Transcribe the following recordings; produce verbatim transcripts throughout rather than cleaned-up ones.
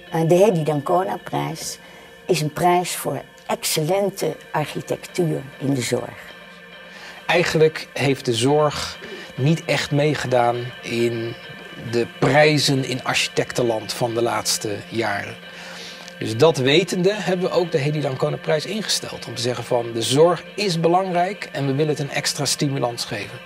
De Hedy d'Ancona-prijs is een prijs voor excellente architectuur in de zorg. Eigenlijk heeft de zorg niet echt meegedaan in de prijzen in architectenland van de laatste jaren. Dus dat wetende hebben we ook de Hedy d'Ancona-prijs ingesteld. Om te zeggen van de zorg is belangrijk en we willen het een extra stimulans geven.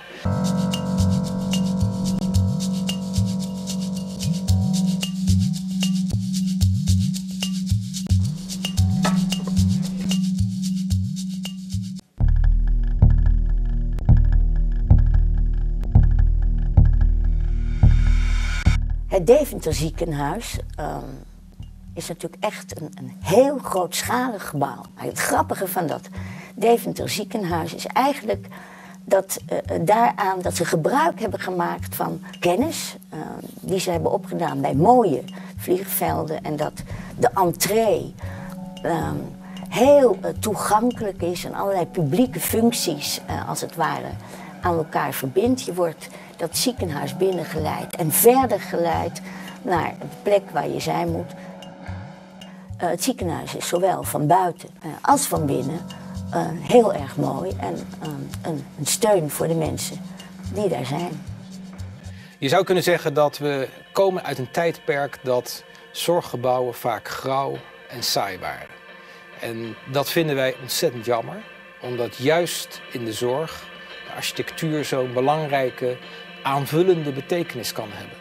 Het Deventer ziekenhuis um, is natuurlijk echt een, een heel grootschalig gebouw. Maar het grappige van dat Deventer ziekenhuis is eigenlijk dat, uh, daaraan dat ze gebruik hebben gemaakt van kennis uh, die ze hebben opgedaan bij mooie vliegvelden. En dat de entree um, heel uh, toegankelijk is en allerlei publieke functies uh, als het ware aan elkaar verbindt. Je wordt dat ziekenhuis binnengeleid en verder geleid naar de plek waar je zijn moet. Uh, het ziekenhuis is zowel van buiten uh, als van binnen uh, heel erg mooi en uh, een, een steun voor de mensen die daar zijn. Je zou kunnen zeggen dat we komen uit een tijdperk dat zorggebouwen vaak grauw en saai waren. En dat vinden wij ontzettend jammer, omdat juist in de zorg de architectuur zo'n belangrijke aanvullende betekenis kan hebben.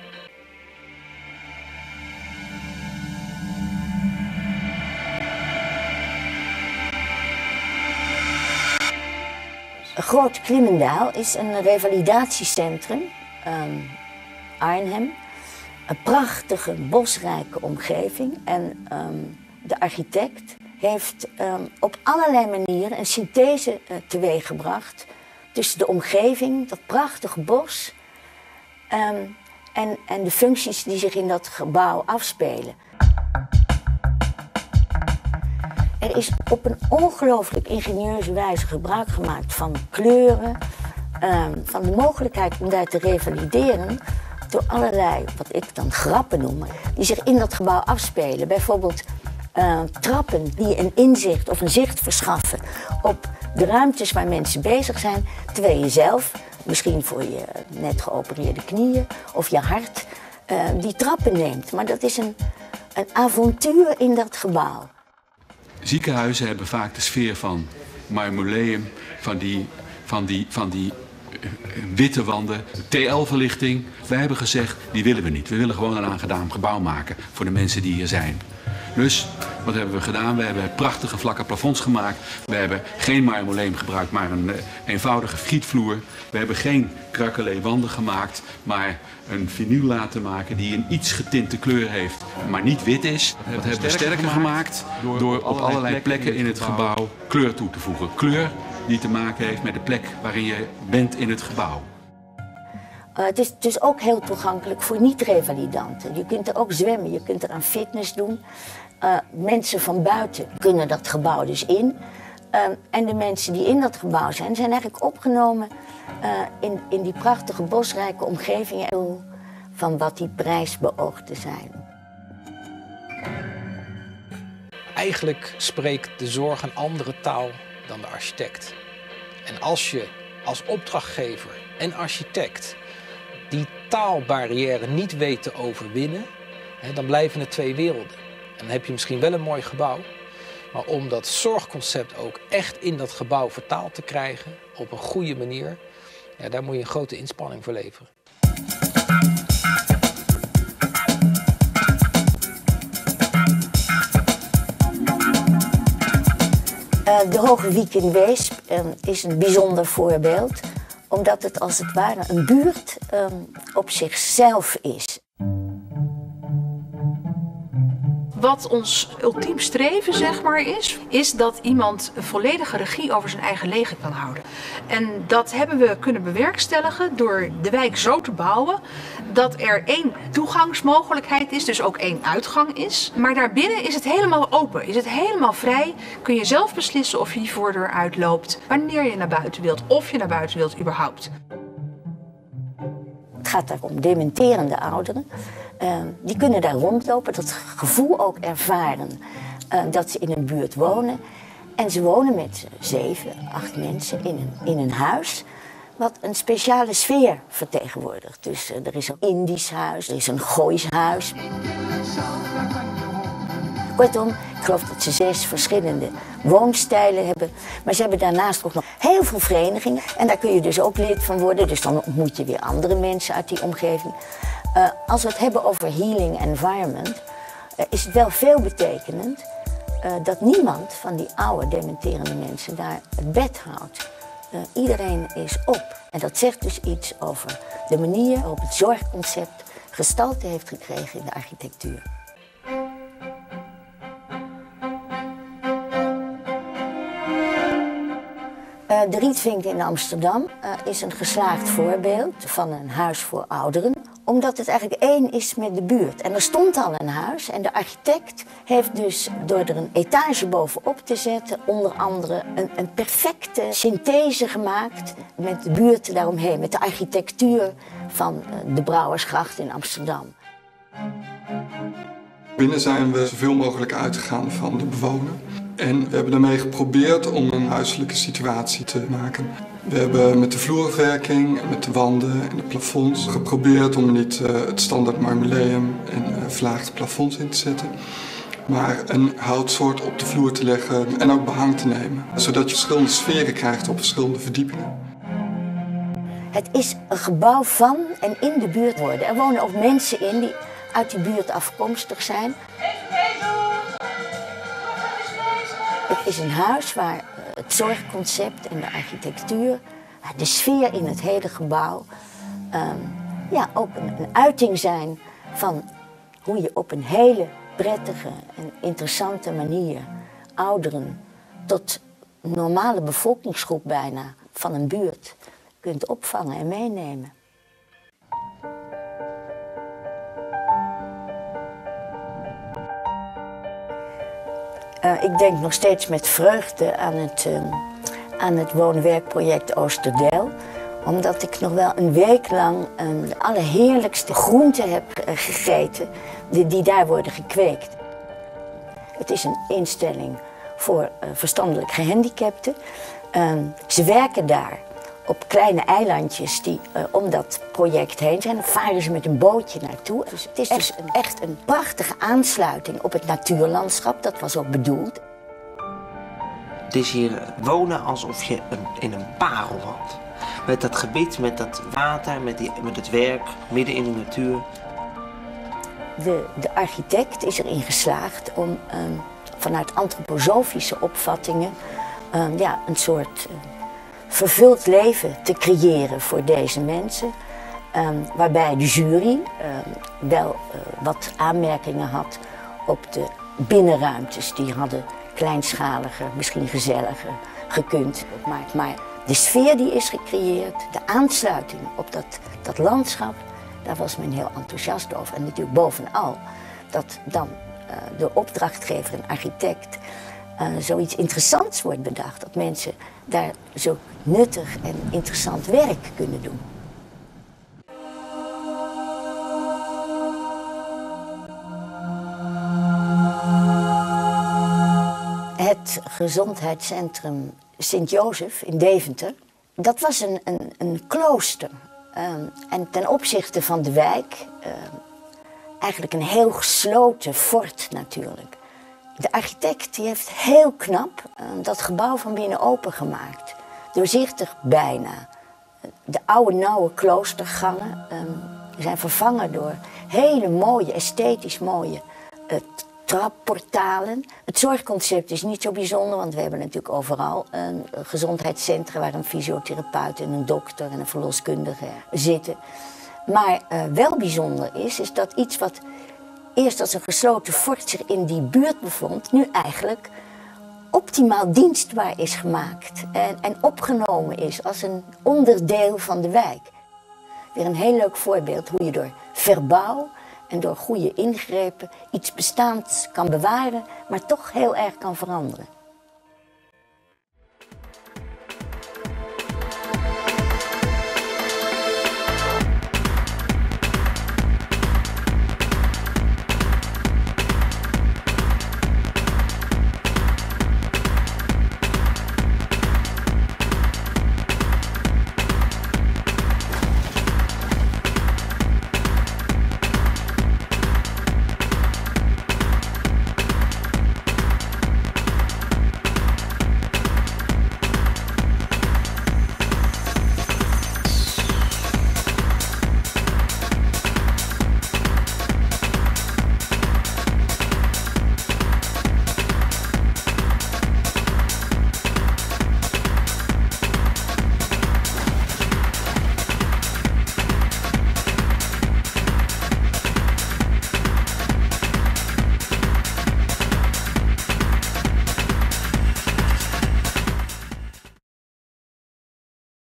Groot Klimmendaal is een revalidatiecentrum, um, Arnhem. Een prachtige, bosrijke omgeving. En um, de architect heeft um, op allerlei manieren een synthese uh, teweeggebracht tussen de omgeving, dat prachtige bos, um, en, en de functies die zich in dat gebouw afspelen. Er is op een ongelooflijk ingenieuze wijze gebruik gemaakt van kleuren, um, van de mogelijkheid om daar te revalideren door allerlei, wat ik dan grappen noem, die zich in dat gebouw afspelen. Bijvoorbeeld uh, trappen die een inzicht of een zicht verschaffen op de ruimtes waar mensen bezig zijn, terwijl je zelf, misschien voor je net geopereerde knieën of je hart, uh, die trappen neemt. Maar dat is een, een avontuur in dat gebouw. Ziekenhuizen hebben vaak de sfeer van marmoleum, van die, van die, van die uh, witte wanden, T L-verlichting. Wij hebben gezegd, die willen we niet. We willen gewoon een aangedaan gebouw maken voor de mensen die hier zijn. Dus, wat hebben we gedaan? We hebben prachtige vlakke plafonds gemaakt. We hebben geen marmoleum gebruikt, maar een uh, eenvoudige frietvloer. We hebben geen krakelé wanden gemaakt, maar een vinyl laten maken die een iets getinte kleur heeft, maar niet wit is. Dat hebben we sterker gemaakt door, door op allerlei, allerlei plekken in het gebouw kleur toe te voegen. Kleur die te maken heeft met de plek waarin je bent in het gebouw. Uh, het is dus ook heel toegankelijk voor niet-revalidanten. Je kunt er ook zwemmen, je kunt er aan fitness doen. Uh, mensen van buiten kunnen dat gebouw dus in. Uh, en de mensen die in dat gebouw zijn, zijn eigenlijk opgenomen uh, in, in die prachtige bosrijke omgeving van wat die prijs beoogt te zijn. Eigenlijk spreekt de zorg een andere taal dan de architect. En als je als opdrachtgever en architect die taalbarrière niet weet te overwinnen, hè, dan blijven het twee werelden. En dan heb je misschien wel een mooi gebouw, maar om dat zorgconcept ook echt in dat gebouw vertaald te krijgen op een goede manier, ja, daar moet je een grote inspanning voor leveren. Uh, de Hoge Wiek in Weesp uh, is een bijzonder voorbeeld, omdat het als het ware een buurt um, op zichzelf is. Wat ons ultiem streven, zeg maar, is, is dat iemand een volledige regie over zijn eigen leger kan houden. En dat hebben we kunnen bewerkstelligen door de wijk zo te bouwen dat er één toegangsmogelijkheid is, dus ook één uitgang is. Maar daarbinnen is het helemaal open, is het helemaal vrij. Kun je zelf beslissen of je die voordeur uitloopt, wanneer je naar buiten wilt, of je naar buiten wilt überhaupt. Het gaat daar om dementerende ouderen Uh, die kunnen daar rondlopen, dat gevoel ook ervaren uh, dat ze in een buurt wonen. En ze wonen met zeven, acht mensen in een, in een huis wat een speciale sfeer vertegenwoordigt. Dus uh, er is een Indisch huis, er is een Goois huis. Kortom, ik geloof dat ze zes verschillende woonstijlen hebben. Maar ze hebben daarnaast ook nog heel veel verenigingen. En daar kun je dus ook lid van worden. Dus dan ontmoet je weer andere mensen uit die omgeving. Uh, als we het hebben over healing environment, uh, is het wel veelbetekenend uh, dat niemand van die oude dementerende mensen daar het bed houdt. Uh, iedereen is op. En dat zegt dus iets over de manier waarop het zorgconcept gestalte heeft gekregen in de architectuur. Uh, de Rietvink in Amsterdam uh, is een geslaagd voorbeeld van een huis voor ouderen, omdat het eigenlijk één is met de buurt. En er stond al een huis en de architect heeft dus door er een etage bovenop te zetten, onder andere een, een perfecte synthese gemaakt met de buurt daaromheen, met de architectuur van uh, de Brouwersgracht in Amsterdam. Binnen zijn we zoveel mogelijk uitgegaan van de bewoner. En we hebben daarmee geprobeerd om een huiselijke situatie te maken. We hebben met de vloerverwerking, met de wanden en de plafonds geprobeerd om niet uh, het standaard marmoleum en uh, verlaagde plafonds in te zetten, maar een houtsoort op de vloer te leggen en ook behang te nemen, zodat je verschillende sferen krijgt op verschillende verdiepingen. Het is een gebouw van en in de buurt worden. Er wonen ook mensen in die uit die buurt afkomstig zijn. Het is een huis waar het zorgconcept en de architectuur, de sfeer in het hele gebouw, um, ja, ook een, een uiting zijn van hoe je op een hele prettige en interessante manier ouderen tot een normale bevolkingsgroep bijna van een buurt kunt opvangen en meenemen. Uh, ik denk nog steeds met vreugde aan het, uh, aan het woon-werkproject Oosterdel. Omdat ik nog wel een week lang uh, de allerheerlijkste groenten heb uh, gegeten die, die daar worden gekweekt. Het is een instelling voor uh, verstandelijk gehandicapten. Uh, ze werken daar op kleine eilandjes die uh, om dat project heen zijn. Dan varen ze met een bootje naartoe. Dus het is dus een, echt een prachtige aansluiting op het natuurlandschap. Dat was ook bedoeld. Het is hier wonen alsof je een, in een parel woont. Met dat gebied, met dat water, met, die, met het werk, midden in de natuur. De, de architect is erin geslaagd om um, vanuit antroposofische opvattingen um, ja, een soort uh, vervuld leven te creëren voor deze mensen. Um, waarbij de jury um, wel uh, wat aanmerkingen had op de binnenruimtes. Die hadden kleinschaliger, misschien gezelliger gekund. Maar, maar de sfeer die is gecreëerd, de aansluiting op dat, dat landschap, daar was men heel enthousiast over. En natuurlijk bovenal dat dan uh, de opdrachtgever en architect uh, zoiets interessants wordt bedacht. Dat mensen daar zo nuttig en interessant werk kunnen doen. Het gezondheidscentrum Sint-Jozef in Deventer, dat was een, een, een klooster. Um, en ten opzichte van de wijk, uh, eigenlijk een heel gesloten fort natuurlijk. De architect die heeft heel knap uh, dat gebouw van binnen opengemaakt. Doorzichtig bijna. De oude nauwe kloostergangen um, zijn vervangen door hele mooie, esthetisch mooie uh, trapportalen. Het zorgconcept is niet zo bijzonder, want we hebben natuurlijk overal een gezondheidscentra waar een fysiotherapeut en een dokter en een verloskundige zitten. Maar uh, wel bijzonder is, is dat iets wat eerst als een gesloten fort zich in die buurt bevond, nu eigenlijk optimaal dienstbaar is gemaakt en, en opgenomen is als een onderdeel van de wijk. Weer een heel leuk voorbeeld hoe je door verbouw en door goede ingrepen iets bestaands kan bewaren, maar toch heel erg kan veranderen.